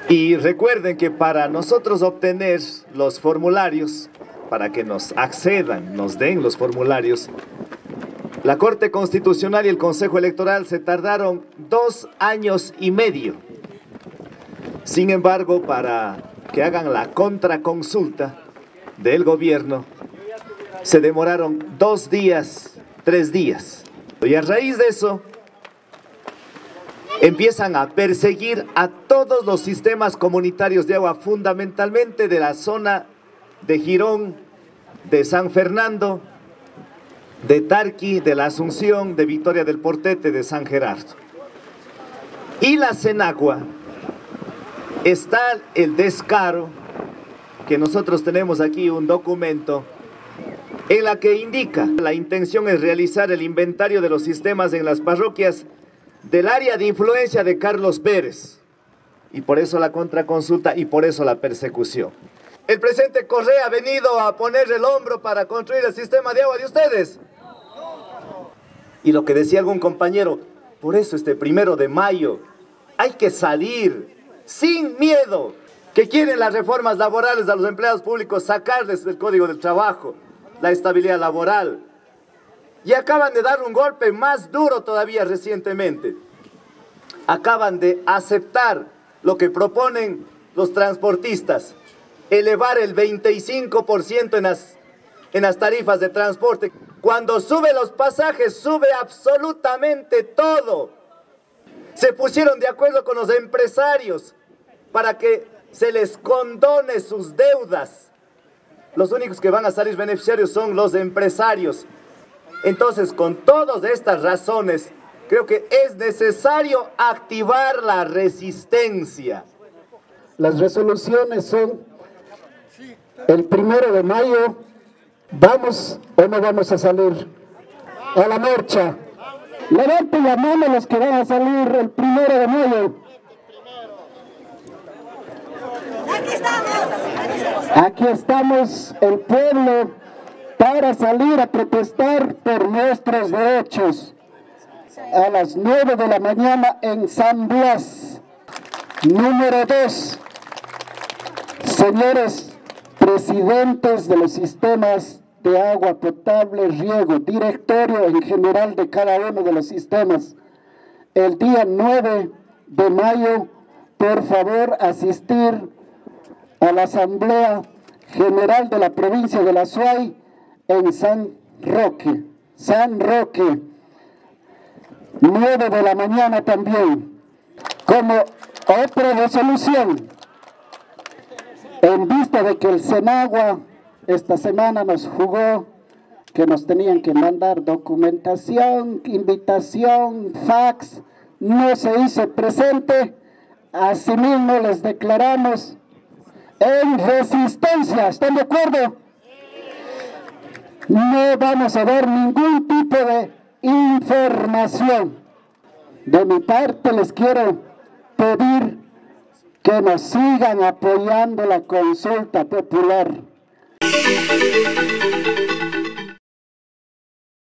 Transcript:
Y recuerden que para nosotros obtener los formularios, para que nos accedan, nos den los formularios, la Corte Constitucional y el Consejo Electoral se tardaron 2 años y medio. Sin embargo, para que hagan la contraconsulta del gobierno, se demoraron 2 días, 3 días. Y a raíz de eso, empiezan a perseguir a todos los sistemas comunitarios de agua, fundamentalmente de la zona de Girón, de San Fernando, de Tarqui, de la Asunción, de Victoria del Portete, de San Gerardo. Y la Senagua, está el descaro, que nosotros tenemos aquí un documento, en la que indica la intención es realizar el inventario de los sistemas en las parroquias del área de influencia de Carlos Pérez. Y por eso la contraconsulta y por eso la persecución. ¿El presidente Correa ha venido a poner el hombro para construir el sistema de agua de ustedes? Y lo que decía algún compañero, por eso este 1 de mayo hay que salir sin miedo, que quieren las reformas laborales a los empleados públicos, sacarles del Código del Trabajo, la estabilidad laboral. Y acaban de dar un golpe más duro todavía recientemente. Acaban de aceptar lo que proponen los transportistas, elevar el 25% en las tarifas de transporte. Cuando sube los pasajes, sube absolutamente todo. Se pusieron de acuerdo con los empresarios para que se les condone sus deudas. Los únicos que van a salir beneficiarios son los empresarios. Entonces, con todas estas razones, creo que es necesario activar la resistencia. Las resoluciones son el 1 de mayo, ¿vamos o no vamos a salir a la marcha? Levanten la mano los que van a salir el 1 de mayo. Aquí estamos el pueblo para salir a protestar por nuestros derechos. A las 9 de la mañana en San Blas. Número 2. Señores presidentes de los sistemas de agua potable, riego, directorio en general de cada uno de los sistemas, el día 9 de mayo, por favor, asistir a la Asamblea General de la provincia de La Suay en San Roque. 9 de la mañana también. Como otra resolución, en vista de que el Senagua esta semana nos jugó, que nos tenían que mandar documentación, invitación, fax, no se hizo presente, asimismo les declaramos en resistencia. ¿Están de acuerdo? No vamos a dar ningún tipo de información. De mi parte les quiero pedir que nos sigan apoyando la consulta popular.